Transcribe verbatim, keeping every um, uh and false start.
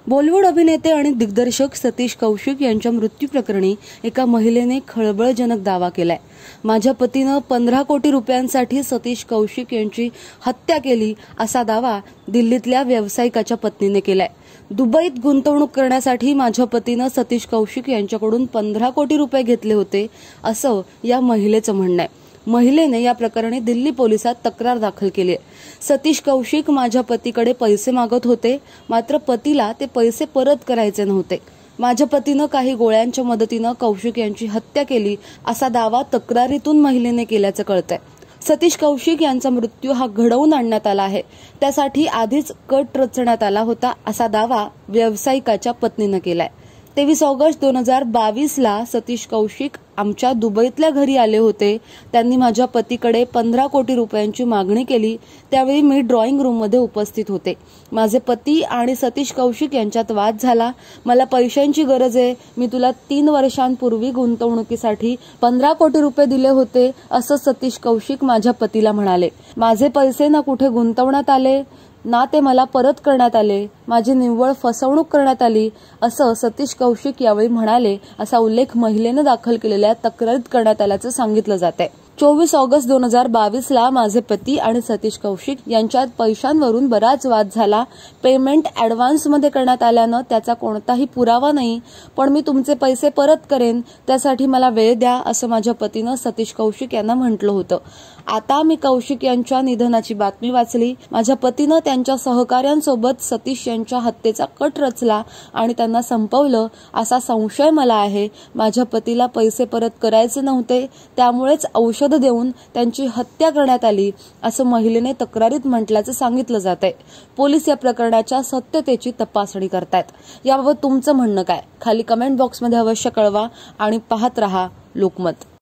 बॉलिवूड अभिनेते आणि दिग्दर्शक सतीश कौशिक यांच्या मृत्यू प्रकरणी एका महिलेने खळबळजनक दावा केलाय। माझ्या पतीने पंधरा कोटी रुपयांसाठी सतीश कौशिक यांची हत्या केली असा दावा दिल्लीतल्या व्यावसायिकाच्या पत्नीने केलाय। दुबईत गुंतवणूक करण्यासाठी माझ्या पतीने सतीश कौशिक यांच्याकडून पंधरा कोटी रुपये घेतले होते असं या महिलेचं म्हणणं आहे। महिलेने या प्रकरणी दिल्ली पोलिसात तक्रार दाखल केली आहे। सतीश कौशिक माझ्या पतीकडे पैसे मागत होते, मात्र पतीला ते पैसे परत करायचे नव्हते। माझ्या पतीने काही गोळ्यांच्या मदतीने कौशिक यांची हत्या केली असा दावा तक्रारीतून महिलेने केल्याचं कळतंय। सतीश कौशिक यांचा मृत्यू हा घडवून आणण्यात आला आहे, त्यासाठी आधीच कट रचण्यात आला होता असा दावा व्यावसायिकाच्या पत्नीने केलाय। तेवीस ऑगस्ट दोन हजार बावीस ला सतीश कौशिक आमच्या दुबईतल्या घरी आले होते। त्यांनी माझ्या पतीकडे पंधरा कोटी रुपयांची मागणी केली। त्यावेळी मी ड्रॉइंग रूम मध्ये उपस्थित होते। माझे पती आणि सतीश कौशिक यांच्यात वाद झाला। मला पैशांची गरज आहे, मी तुला तीन वर्षांपूर्वी गुंतवणुकीसाठी पंधरा कोटी रुपये दिले होते असं सतीश कौशिक माझ्या पतीला म्हणाले। माझे पैसे ना कुठे गुंतवण्यात आले ना ते मला परत करण्यात आले, माझी निव्वळ फसवणूक करण्यात आली असं सतीश कौशिक यावेळी म्हणाले असा उल्लेख महिलेने दाखल केलेल्या तक्रारीत करण्यात आल्याचं सांगितलं जात आहे। चोवीस ऑगस्ट दोन हजार बावीस ला माझे पती आणि सतीश कौशिक यांच्यात पैशांवरून बराच वाद झाला। पेमेंट ऍडव्हान्स मध्ये करण्यात आल्यानं त्याचा कोणताही पुरावा नाही, पण मी तुमचे पैसे परत करेन, त्यासाठी मला वेळ द्या असं माझ्या पतीनं सतीश कौशिक यांना म्हटलं होतं। आता मी कौशिक यांच्या निधनाची बातमी वाचली। माझ्या पतीनं त्यांच्या सहकाऱ्यांसोबत सतीश यांच्या हत्येचा कट रचला आणि त्यांना संपवलं असा संशय मला आहे। माझ्या पतीला पैसे परत करायचे नव्हते, त्यामुळेच औषध देऊन त्यांची हत्या करण्यात आली असं महिलेने तक्रारीत म्हटल्याचं सांगितलं जात आहे। पोलीस या प्रकरणाच्या सत्यतेची तपासणी करतायत। याबाबत तुमचं म्हणणं काय? खाली कमेंट बॉक्समध्ये अवश्य कळवा आणि पाहत रहा लोकमत।